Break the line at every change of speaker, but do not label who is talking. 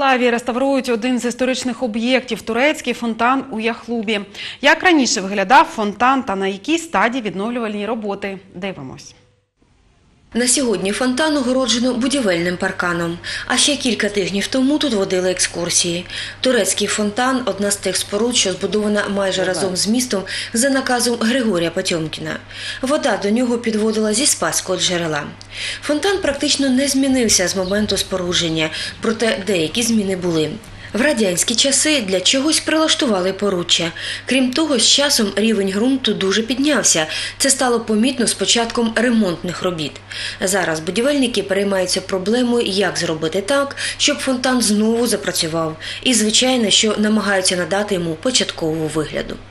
Миколаєві реставрують один з історичних об'єктів – турецький фонтан у Яхлубі. Як раніше виглядав фонтан та на якій стадії відновлювальні роботи – дивимось.
На сьогодні фонтан огороджено будівельним парканом, а ще кілька тижнів тому тут водили екскурсії. Турецький фонтан – одна з тих споруд, що збудована майже разом з містом за наказом Григорія Потьомкіна. Вода до нього підводила зі Спасського джерела. Фонтан практично не змінився з моменту спорудження, проте деякі зміни були. В радянські часи для чогось прилаштували поруччя. Крім того, з часом рівень ґрунту дуже піднявся. Це стало помітно з початком ремонтних робіт. Зараз будівельники переймаються проблемою, як зробити так, щоб фонтан знову запрацював. І, звичайно, що намагаються надати йому початкового вигляду.